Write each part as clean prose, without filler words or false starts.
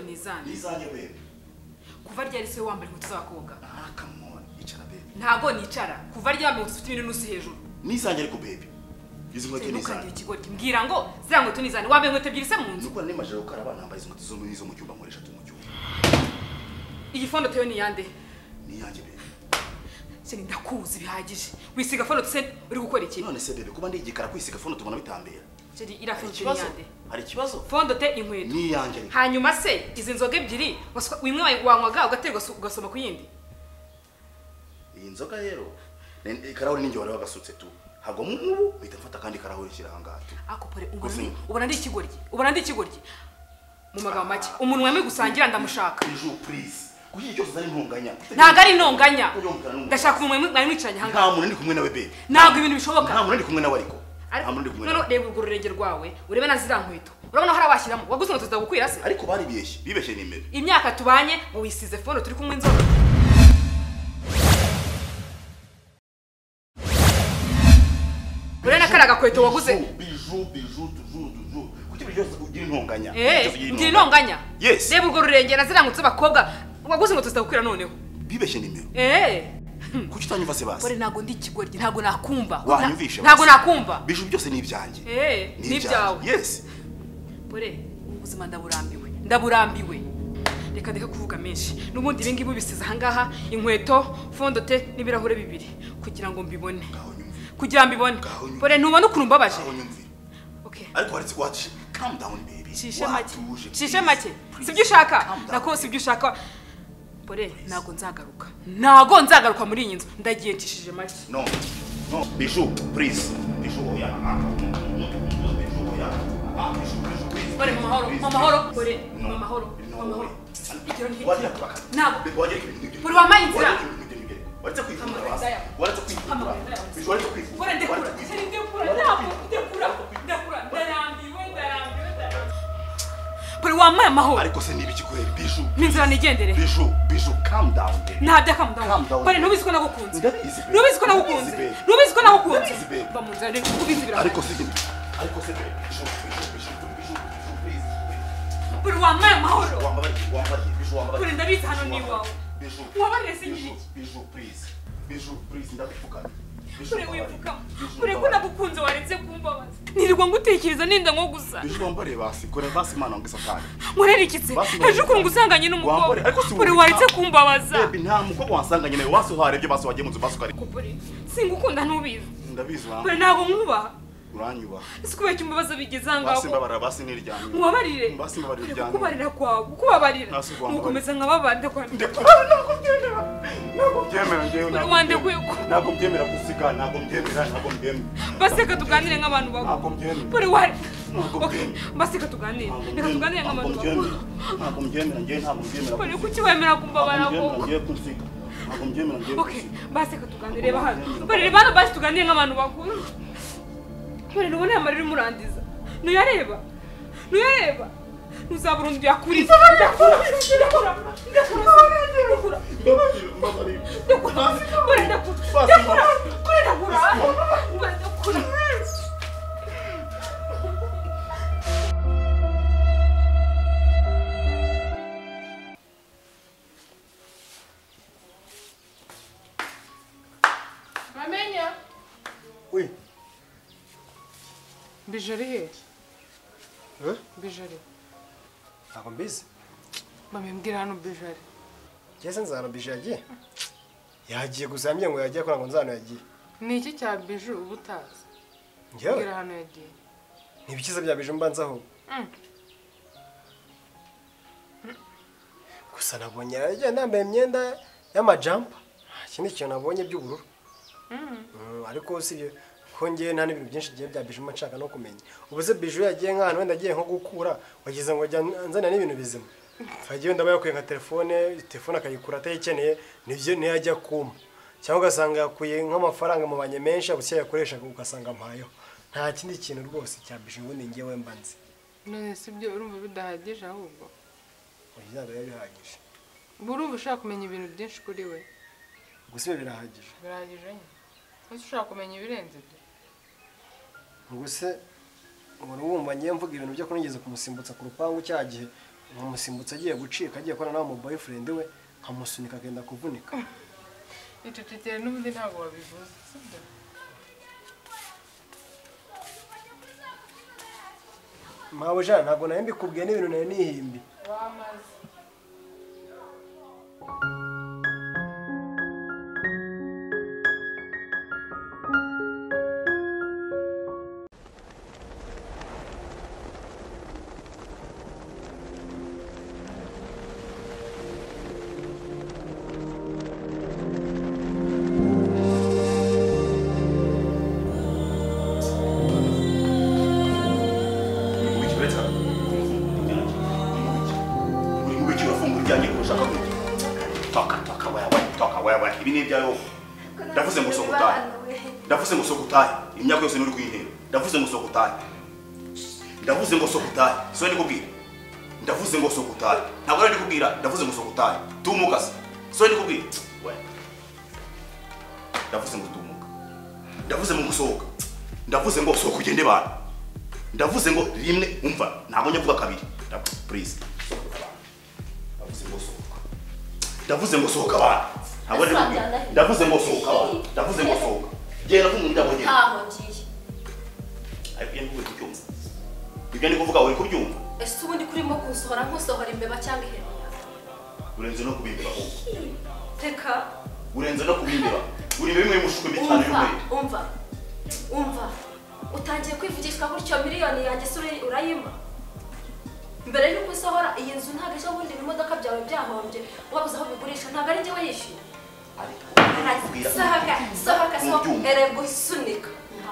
nizane. Nizanye bebe. Kuva ryari se wambara inkweto z'abakobwa? Ah, come on. Icara bebe. Ntago nicara. Kuva ryari wambara ufite ibintu nusi hejuru. Nizanye ariko bebe. Izi nkweto nizane. Ikigoryi mbwira ngo zira nkweto nizane. Wambaye inkweto ebyiri se mu nzu. Nuko nemaje gukara abana bambaye izi nkweto zo mu cyumba nkoresha tu mu cyumba. Iyi fondo teyo ni yande? Ni yanjye bebe. Seni ndakuzi bihagije. Wisiga fondo se uri gukora iki? None se bebe kuba ndigikara kwisiga fondo tubona bitambera. Seni ira fondo ni yande? Hari kibazo? Fondo te inkweto. Ni yanjye. Hanyuma se izi nzoga ebyiri wimwe wanywaga ugaterwa ugasoma ku yindi. Iyi nzoga rero karahuri ninjye wari wagasutse tu. Hago mubu bita mfata kandi karahuri kira hangatu. Ako pore ubona ndi ikigoryi. Ubona ndi ikigoryi. Mu magambo make umuntu wamwe gusangira ndamushaka. Bijou please. Kuki cyose zari ntonganya. Ntago ari ntonganya. Ndashaka umuntu mwari mwicaranye hanga. Nta muntu ndi kumwe nawe bebe. Ntago ibintu bishoboka. Nta muntu ndi kumwe nawe ariko. Nta muntu ndi kumwe nawe. None reba urwo rurenge rwawe urebe nazira nkweto. Urabona hari abashyiramo. Waguze ngo tuzagukwira se. Ariko bari biyeshye. Bibeshye nimero. Imyaka tubanye ngo wisize fondo turi kumwe inzoga. Urena karaga kweto waguze. Bijou toujours. Kuki byose ugira intonganya. Ugira intonganya. Yes. Reba urwo rurenge nazirangutse bakobwa. Waguze ngo tuzagukwira noneho. Bibeshye nimero. Kuki utanyumva se basi? Pore nago ndi ikigoryi ntago nakumva. Wanyumvishe. Ntago nakumva. Bijou byose ni ibyanjye. Ni ibyawe. Yes. Pore ubuzima ndaburambiwe. Reka kuvuga menshi. Nubundi ibi ngibi bisize ahangaha inkweto, fondo te n'ibirahure bibiri kugira ngo mbibone. Kugira mbibone. Pore ntubona ukuntu mbabaje. Okay. Ariko watch. Calm down baby. Shishe make. Sibyo ushaka. Nako sibyo ushaka. Pore nago nzagaruka muri iyi nzu. Ndagiye ntishije make. No. Bijou, please. Bijou oya. Pore mahoro. Pore mahoro. Nabo. Pore wamaye inzira. Wacha kwifuza basi. Wacha kwifuza. Bijou wacha kwifuza. Pore ndekura. Pore wamaye amahoro. Ariko se nibi kikweri Bijou. Minzira nigendere. Bijou, calm down. Ntabya calm down. Pore nubizi ko nagukunze. Nubizi ko nagukunze. Bamunzira reka kubizibira. Ariko se Bijou, please. Pore wamaye amahoro. Wambari. Bijou. Pore ndabizi hano ni wawe. Bijou. Wabarire sinjiki. Bijou, please. Ndabifukana. Pore wifuka. Pore ko nagukunze waretse kumbabaza. Nirirwa ngutekereza ninda nko gusa. Bijou wambare basi. Kore basi mana ngisakane. Murerikitse. Ejo kurungu usanganye n'umukobwa. Pore waretse kumbabaza. Baby nta mukobwa wansanganye nawe wasuharebye basi wagiye mu nzu basi ukari. Pore singukunda ntubizi. Ndabizi wa. Pore ntago nkuba. Uranyuba. Sikubeye cyumbabaza bigeze ngaho. Basi mbabara basi niryamye. Mubabarire. Basi mbabarire ryamye. Kubarira kwawe. Kubabarira. Mukomeza nkababande kwa. Wande kwiko. Ntabwo mbyemera gusiga, ntabwo mbyemera. Baseka tuganire nk'abantu bakuru. Pore wari. Okay. Baseka tuganire. Reka tuganire nk'abantu bakuru. Ntabwo mbyemera. Pore kuki wemera kumbabara ko? Ngiye kusiga. Ntabwo mbyemera. Okay. Baseka tuganire reba hano. Pore reba basi tuganire nk'abantu bakuru. Pore nubone amarira murandiza. Nuyareba. Uzaburundu yakuri. Mamenya. Oui. Bijari he? Bijari. Ntabwo mbizi. Mbwira hano Bijari. Cyese nzana Bijari. Yagiye gusa yambye ngo yagiye kora ngo nzano yagiye. Ni iki cya Biju ubutazi? Ngewe. Mbwira hano yagiye. Ni ibikiza bya Biju mbanzaho. Gusa nabonye yagiye nambaye imyenda y'amajampa. Ikindi kintu nabonye by'ubururu. Ariko sibyo ko ngiye nta n'ibintu byinshi giye bya Biju nshaka no kumenya. Ubuze Biju yagiye nk'ahantu wenda agiye nko gukura wagize ngo nzana n'ibintu bizima. Hagiye ndaba yakuye nka telefone akayikura atayikeneye nivyo niyo ajya kuma. Cyangwa ugasanga yakuye nk'amafaranga mu banye menshi abusiye yakoresha ugasanga mpayo. Nta kindi kintu rwose cya Biju ngo ningewe mbanze. None sibyo urumva bidahagije ahubwo. Oya bihagije. Burumva ushaka kumenya ibintu byinshi kuri we. Gusa birahagije. Birahagije nyine. Ese ushaka kumenya ibirenze byo. Nguse ngo wumva ngiye mvuga ibintu byo kunigeze kumusimbutsa ku rupangu cyagihe nkamusimbutsa agiye gucika agiye kubona nawe mu boyfriend we nkamusunika akenda kuvunika. icecekere n'ubundi ntabwo wabivuze sibyo Mawe jana ntabwo nawe mbikubwiye n'ibintu nayo nihimbi. wamaze Ndavuze ngo sokutaye. Ndavuze ngo sokutaye. Imyaka yose nuri kwintera. Ndavuze ngo sokutaye. Ndavuze ngo sokutaye. So ndi kubwira. Ndavuze ngo sokutaye. Ntabwo ndi kubwira, ndavuze ngo sokutaye. Tumuka se. So ndi kubwira. We. Ndavuze ngo tumuka. Ndavuze ngo gusohoka. Ndavuze ngo sohoka ugende bana. Ndavuze ngo rimwe umva, ntabwo nyavuga kabiri. Please. Ndavuze ngo sohoka. Ndavuze ngo sohoka bana. Ndavuze ngo sohoka bana. Ndavuze ngo sohoka. Genda vuga ndabonye. Ntaho ngiye. Ariko yari kuvuga kubyumva. Ibyo ndi kuvuga uri kubyumva. Ese ubundi kurimo kunsohora nkusohora imbeba cyangwa ihene? Urenze no kubimbira ho. Reka. Urenze no kubimbira. Uri bimwe mushuko bitanu y'umwe. Umva. Utangiye kwivugishwa gutyo miliyoni yanjye suri urayima. Mbere yuko usohora iyi nzu ntabwo ejo bundi ibimodoka byawe byahombye wabuze aho bigurisha ntabwo ari njye wayishyuye. Sohoka erego isunika.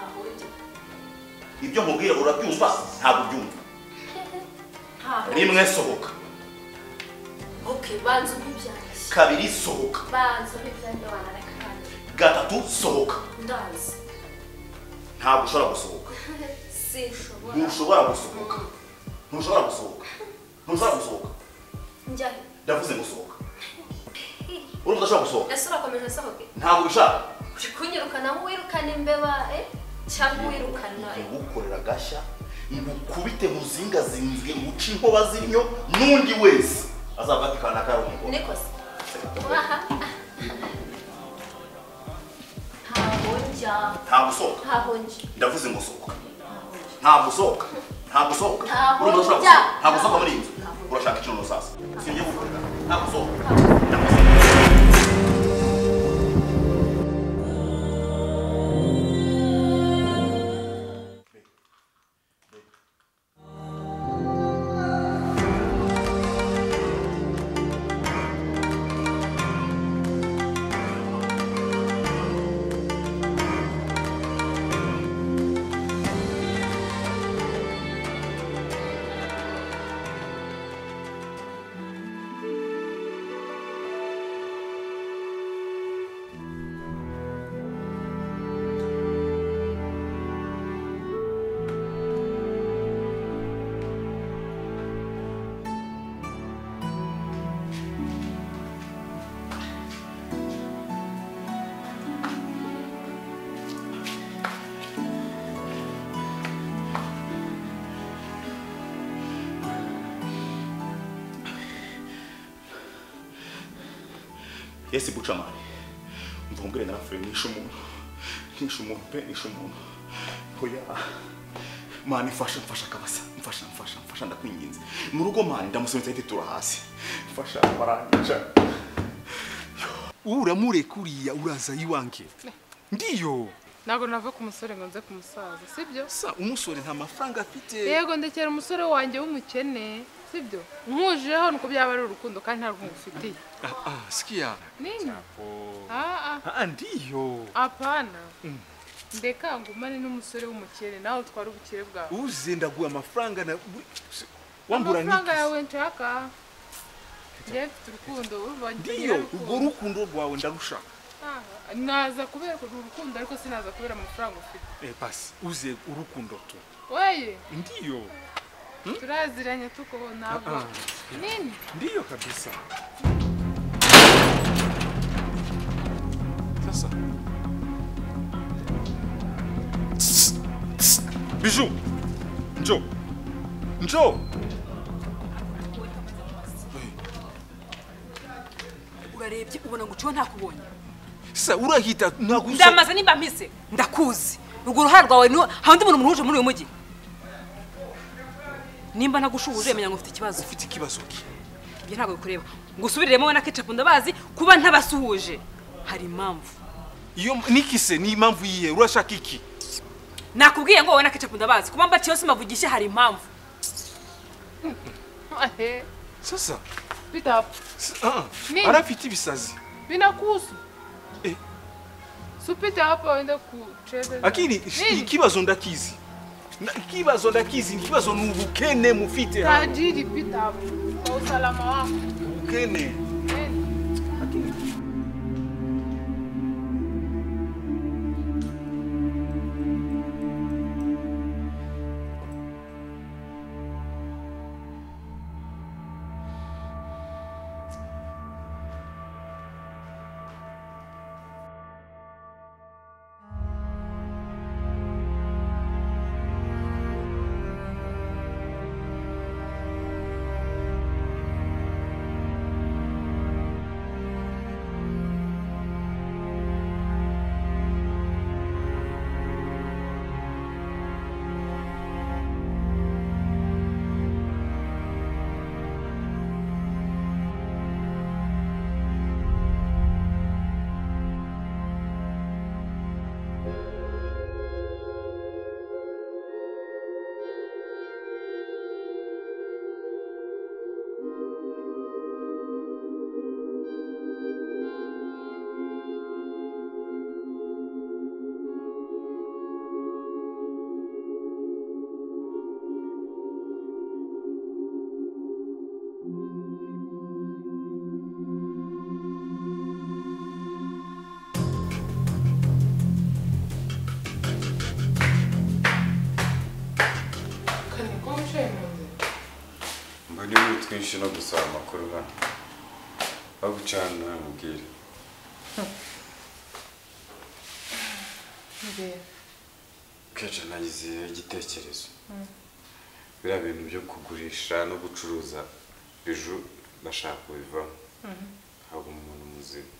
Ibyo nkubwira urabyumva ntabwo byumva. Rimwe sohoka. Okay, banza ubibyanye. Kabiri sohoka. Banza ubibyanye wanareka kandi. Gatatu sohoka. Ndazi. Ntabwo ushobora gusohoka. Sinshobora. Ntushobora gusohoka. Ntushobora gusohoka. Ntushobora gusohoka. Njyahe. Ndavuze ngo sohoka. Urumva udashobora gusohoka. Ese urakomeje sohoke? Ntabwo ubishaka. Uri kunyirukana nk'uwirukana imbeba cyangwa uwirukana ngukorera gashya ngukubite muzingazinzwe nguca inkoba z'inyo n'undi wese azabatikana karongo. Nikose. Ntabwo sohoka. Ntabwo njya. Ndavuze ngo sohoka. Ntabwo sohoka. Ntabwo sohoka. Ntabwo njya. Ntabwo sohoka muri inzu. Urashaka ikintu sasa. Singiye gukorera. Ntabwo sohoka. Yesi bucamani. Mvumbure narafure nisho umuntu. Nisho umuntu pe nisho umuntu. Hoya. Mani fasha kabasa. Mfasha ndakwinginze. Mu rugo mani ndamusonetse ite tura hasi. Mfasha baranja. Uramure kuriya uraza iwanke. Ndiyo. Ntabwo nava ku musore ngo nze ku musaza sibyo? Sa umusore nta mafaranga afite. Yego ndekera umusore wanjye w'umukene sibyo? Nkujeho nuko byaba ari urukundo kandi nta rukundo ufitiye. Sikia. Nini? Ndiyo. Hapana. Ndeka ngumane n'umusore w'umukene nawe utwara ubukire bwawe. Uze ndaguha amafaranga na wambura niki? Amafaranga yawe nshaka. Jeff urukundo Ndiyo, ubwo rukundo rwawe ndarushaka. Naza kubera urukundo ariko sinaza kubera amafaranga ufite. Basi uze urukundo tu. Weye? Ndiyo. Turaziranye tuko ntabwo. Nini? Ndiyo kabisa. Sasa. Bijou. Njoo. urarebye ubona ngo uciwe ntakubonye. Sasa urahita naguso. Ndamaze nimba mpise ndakuzi. Rugo ruhara rwawe no handi umuntu muhuje muri uyu mujyi. Nimba nagushubuje menya ngo ufite ikibazo. Ufite ikibazo ki? Ibyo ntabwo bikureba. Ngo usubiremo we na ketchup ndabazi kuba ntabasuhuje. Hari impamvu. Iyo nikise ni impamvu yiye urashaka iki? Nakubwiye ngo wowe na ketchup ndabazi kuba mbatiyo simavugishe hari impamvu. Sasa Peter Nini? arafite ibisazi. Vinakuhusu. Supita hapa waende kucheza. Lakini ikibazo ndakizi. Ikibazo ndakizi, ikibazo ni ubukene mufite hano. Tajiri Peter hapo. Kwa usalama wako. Ubukene. Lakini Mbona twinshi no gusaba amakuru hano. Bagucana mubwire. Keje nagize igitekerezo. Biriya bintu byo kugurisha no gucuruza biju ndashaka kubivamo. Ahubwo umuntu muzima.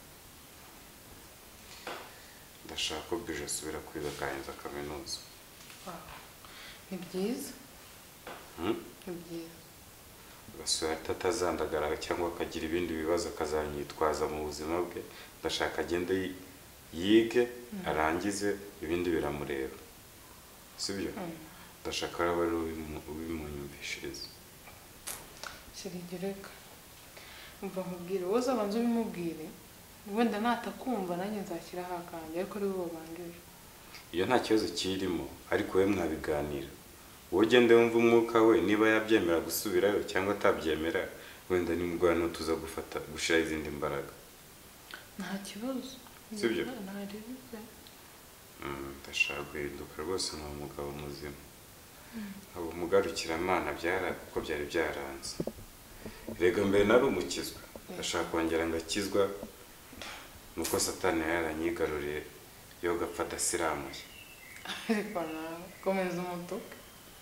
Ndashaka ko biju asubira kwiga akarangiza kaminuza. Ni byiza. Ni byiza. Basura tatazandagara cyangwa akagira ibindi bibazo akazanyitwaza mu buzima bwe. Ndashaka agende yige arangize ibindi biramureba. Sibyo? Ndashaka bari ubimunyumvishiriza. Shirigereka. Umva nkubwire wowe abanze ubimubwire. Wenda natakumva nanjye nzashyira hakanje ariko ari bo banjije. Iyo nta kibazo kirimo ariko we mwabiganira. Wowe ugende wumva umwuka we niba yabyemera gusubirayo cyangwa atabyemera wenda nimugwana tuza gufata gushira izindi mbaraga. Nta kibazo. Sibyo? Nta ribize. Ndashaka guhinduka rwose nka umugabo muzima. Abo mugarukira Imana byara kuko byari byaranze. Rega mbere nari umukizwa. Ndashaka kongera ngakizwa nuko Satani yaranyigaruriye yo gapfata siramuye. Ariko nawe komeza umutuku.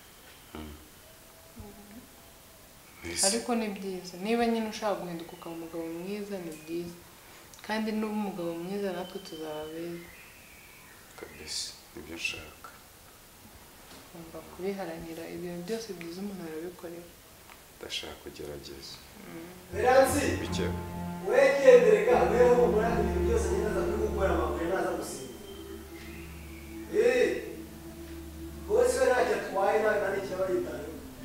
Ariko ni byiza niba nyine ushaka guhinduka ukaba umugabo mwiza ni byiza kandi n'uba umugabo mwiza natwe tuzababera kabisa nibyo nshaka. Ngomba kubiharanira ibintu byose byiza umuntu arabikorera. Ndashaka kugerageza. Beranzi Bike wegendereka weho umura ibintu byose ninaza gukora amakuru naza gusiba. Bose ntajya twaye nani cyabayitaye.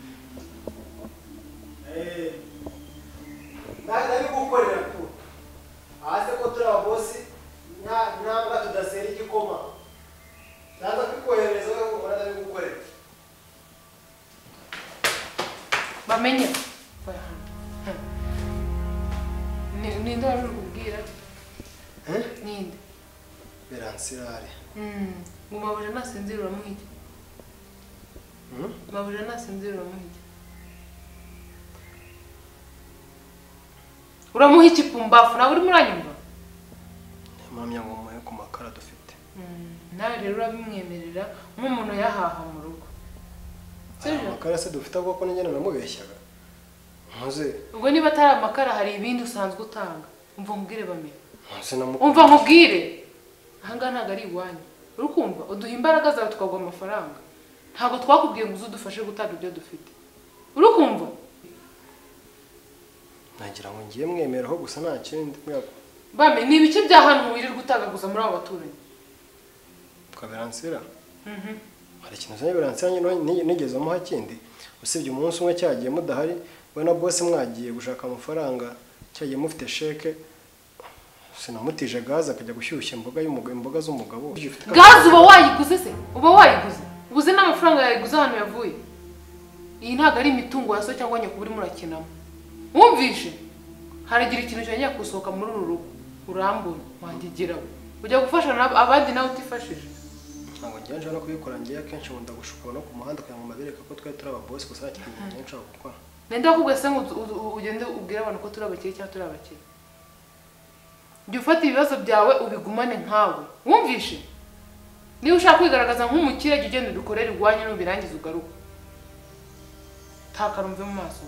Nari gukorera tu. Ase ko turi ababosi ntabwo tudasera igikoma. Naza kwikohereza weho umura nari gukorera. Bamenye. Ninde wari kubwira? Ninde? Beransirare. Ngumabuje nasinzira uramuhije. Mabuje nasinzira uramuhije. Uramuha ikipumbafu nawe uri muranyumva? Mpamya ngo muhe ku makara dufite. Nawe rero urabimwemerera nk'umuntu yahaha mu rugo. Sibyo? Amakara se dufite ahubwo ko n'ingene namubeshyaga. Muze. Ubwo niba atari amakara hari ibindi usanzwe utanga. umva nkubwire bamenye umva nkubwire ahangaha ntabwo ari iwanyu uri kumva uduha imbaraga zawe tukaguha amafaranga ntabwo twakubwiye ngo uze udufashe gutanga ibyo dufite uri kumva nagira ngo ngiye mwemeraho gusa nta kindi bame ni ibice bya hano wirirwa utagaguza muri abo baturanyi ukaberansira hari ikintu uzanye beransira nigeze amuha kindi usibye umunsi umwe cyagiye mudahari we na boss mwagiye gushaka amafaranga cyagiye mufite sheke sinamutije gaze akajya gushyushya imboga z'umugabo gaze uba wayiguze se uba wayiguze ubuze n'amafaranga yayiguze ahantu yavuye iyi ntabwo ari imitungo ya so cyangwa nyakuburi murakinamo wumvishe haragira ikintu cyongeye gusohoka muri uru rugo urambura wangigiraho ujya gufasha abandi nawe utifashije ntabwo ngiye nshobora kubikora ngiye akenshi nkunda gushuka no ku muhanda kugira ngo mbabereke ko twari turi ababosi gusa nta kintu ngiye nshobora gukora nenda bakubwiye se ngo ugende ubwire abantu ko turi abakire cyangwa turi abakire jya ufata ibibazo byawe ubigumane nkawe wumvishe niba ushaka kwigaragaza nk'umukire jya ugenda udukorere iwanyu nubirangiza ugaruka takarumve mu maso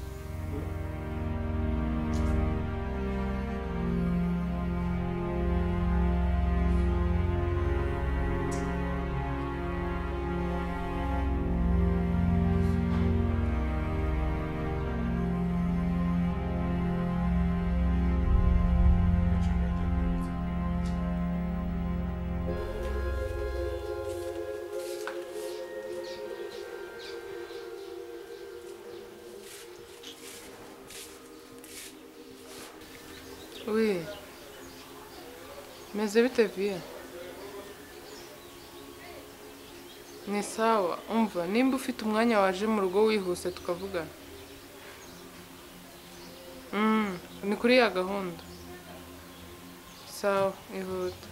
Oui. Meze bite via? Ni sawa. Umva, nimba ufite umwanya waje mu rugo wihuse tukavugana. Ni kuri ya gahunda. Sawa, ihute.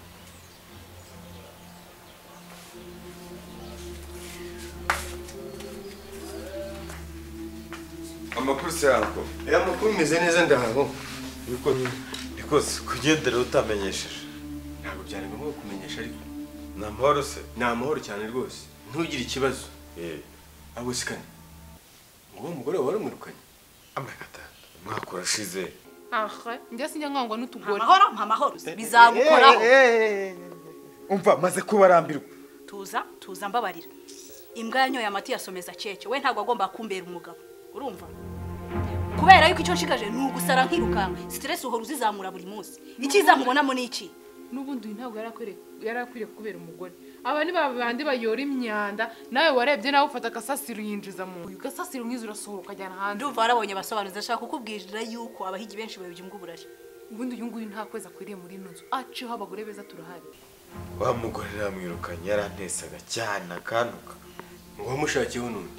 Amakuru se yanko. Amakuru meze neza ndaho. Nikoze kugendera utamenyesheje. Ntabwo byari ngombwa kumenyesha ariko. Ni amahoro se? Ni amahoro cyane rwose. Ntugire ikibazo. Abo sikane. Ngo umugore wari umwirukanye. Amagata. Mwaka urashize. Aha, njye sinjya nkangwa n'utugore. Amahoro bizagukoraho. Umva maze kubarambirwa. Tuza mbabarira. Imbwa yanyoye amati yasomeza cece. We ntabwo agomba kumbera umugabo. Urumva? Kubera yuko icyo nshigaje ni ugusara nkirukanga. Stress uhora uzizamura buri munsi. Ikiza mubonamo ni iki? Nubundi ntabwo yarakwiriye kubera umugore. Aba ni babandi bayora imyanda nawe warebye nawe ufata akasasiro yinjiza mu uyu gasasiro nkizo urasohoka ajyana hanze. Ndumva warabonye basobanuza ashaka kukubwirira yuko abahigi benshi bayobye ubw'uburari. Ubundi uyu nguyu nta kweza kwiriye muri ino nzu. Aciho abagore beza turahari. Wa mugore namwirukanye yarantesaga cyane akanuka. Ngo wamushakiyeho n'undi.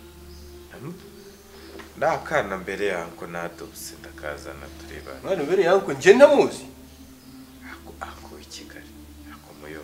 Ndakana mbere yanko nadose ndakazana tureba. Mwana mbere yanko nje ndamuzi. Ako ikigari. Ako muyo.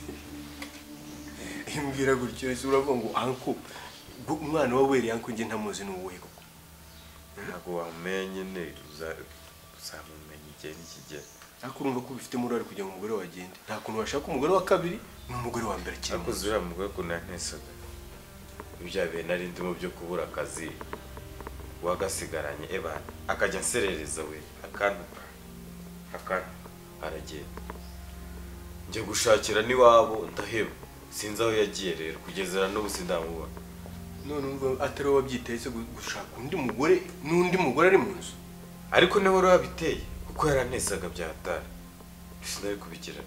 Imbwira gutyo ese uravuga ngo anko umwana wa were yanko nje ntamuzi n'uwe koko. Ntabwo wamenye ne uzamumenya igihe n'ikigera. Akurumva ko bifite murari kugira ngo umugore wagende. Nta kuntu washaka umugore wa kabiri n'umugore wa mbere cyane. Ako zura mugore ko nantesaga. Ibyabe nari ndimo byo kubura akazi. Wagasigaranye ebana akajya nserereza we akanuka aragenda njye gushakira niwabo ndaheba sinzi aho yagiye rero kugezera n'ubu sindamubona none umva atari wabyiteze gushaka undi mugore n'undi mugore ari mu nzu ariko niho rabiteye kuko yarantesaga byatari sinari kubigira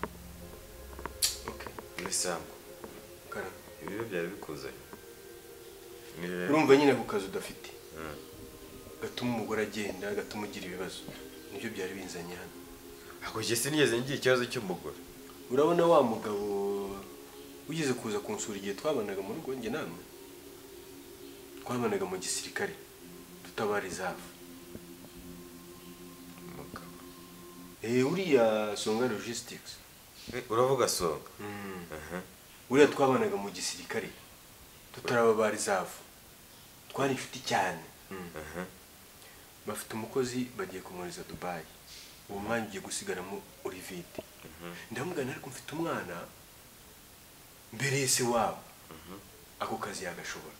nisango kana ibyo byari bikuzanye urumva nyine ku kazi udafite gatuma umugore agenda gatuma ugira ibibazo nibyo byari binzanye hano ako je sinigeze ngira ikibazo cy'umugore urabona wa mugabo ugeze kuza kunsura igihe twabanaga mu rugo nge namwe twabanaga mu gisirikare tutabariza hafi umugabo uriya Songa Logistics uravuga Songa uriya twabanaga mu gisirikare tutarababariza hafi twari inshuti cyane bafite umukozi bagiye kumuriza Dubai uwo mwanya ugiye gusigaramo Olivier ndamugana ariko mfite umwana mbere se wabo ako kazi yagashobora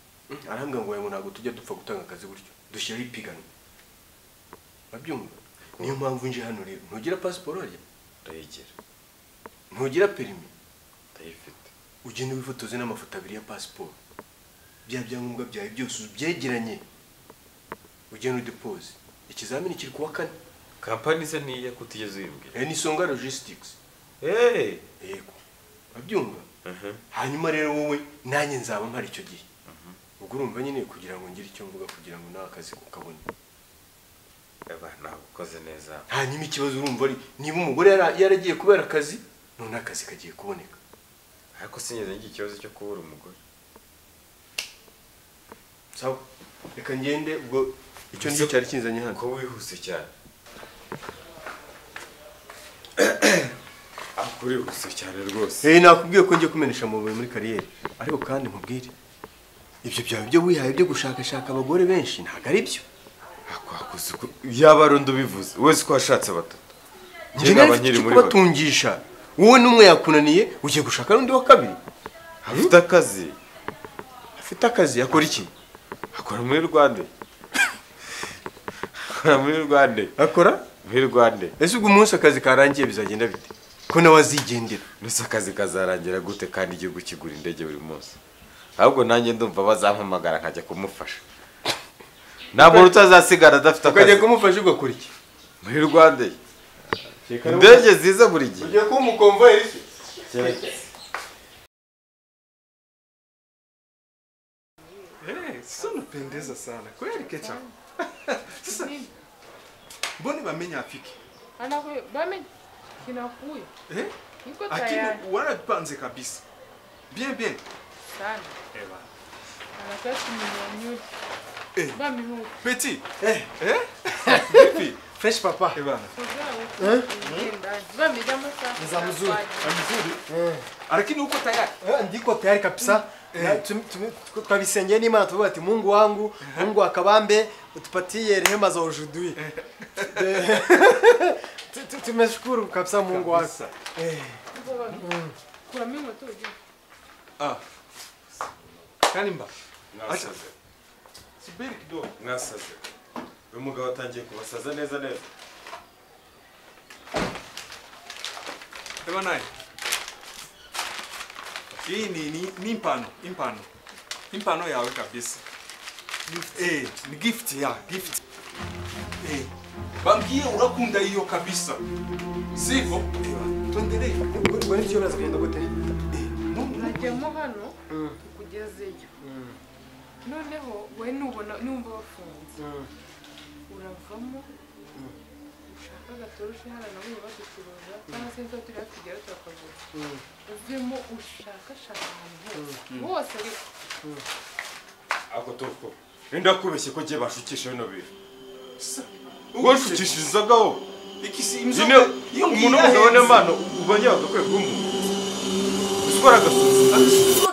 arambwira ngo ntabwo tujya dupfa gutanga akazi gutyo dushyiraho ipiganwa babyumva niyo mpamvu nje hano rero ntugira pasiporo rya ndayigira ntugira perimi ndayifite ugenda wifotoze n'amafoto abiri ya pasiporo bya byangombwa byawe byose ubyegeranye ugenda udepoze ikizamini kiri kuwa 4 kampani se niya kutigeze uyimbwira ni Songa Logistics yego abyumva hanyuma rero wowe nanjye nzaba mpari icyo gihe ubwo urumva nyine kugira ngo ngire icyo mvuga kugira ngo nawe akazi ukabone ntabwo ukoze neza hanyuma ikibazo urumva ari niba umugore yaragiye kubera akazi none akazi kagiye kuboneka ariko sinigeze ngira ikibazo cyo kubura umugore sawa reka ngende ubwo icyo nicyo cyari kinzanye hano ko wihuse cyane urihuse cyane rwose nakubwiye ko ngiye kumenesha amabuye muri kariyeri ariko kandi nkubwire ibyo byawe byo wihaye byo gushakashaka abagore benshi ntabwo ari byo yaba ari undi ubivuze wese ko washatse batatu njye nawe mfite icyo kubatungisha wowe n'umwe yakunaniye ugiye gushaka n'undi wa kabiri afite akazi akora iki akora muri Rwanda akora muri Rwanda ese ubwo umunsi akazi karangiye bizagenda bite ko nawe azigendera mbese akazi kazarangira gute kandi igihugu kigura indege buri munsi ahubwo nanjye ndumva bazampamagara nkajya kumufasha ntabwo utazasigara adafite akazi ukajya kumufasha ugakora iki muri Rwanda indege ziza buri gihe ugiye kuba umukomvayeri Sasa unapendeza sana. Kweli Kecha. Sasa mbona bamenya afiki? Anakuya bamenya kinakuya. Niko Lakini tayari. wanapanze kabisa. Bien. Sana. Ewa. Anakati mnyanyuki. Bami huko. Petit. Vipi? Fresh papa. Ewa. Bami jamaa sana. Za mzuri. Amzuri. Lakini uko tayari? Ndiko tayari kabisa. Twabisengeye n'Imana tuvuga ati Mungu wangu, Mungu akabambe utupatie rehema za ujudui. Tumeshukuru kabisa Mungu wangu. Kuna mimi tu je. Kanimba. Mwasaze. Subiri kidogo. Mwasaze. Uyu mugabo atangiye kubasaza neza. Ewa naye. Hii ni impano yawe kabisa. Ni gift ya gift. Bambie urakunda hiyo kabisa. Sivyo? Tuendelee. Kwani cyo uraza kugenda gute? Najyamo hano kugezeyo. Noneho we numva bafunze. Uravamo ushaka gatoroshe hano nabo baducuruza cyangwa se nzo turi kugera tukavura. Uvemo ushaka ahantu hose ariko ako toko nenda kubeshye ko giye bashukisha bino bintu washukishizagaho ikisi umuntu w'umugabo n'Imana ubonye bagakwiye kumu uskora gasusa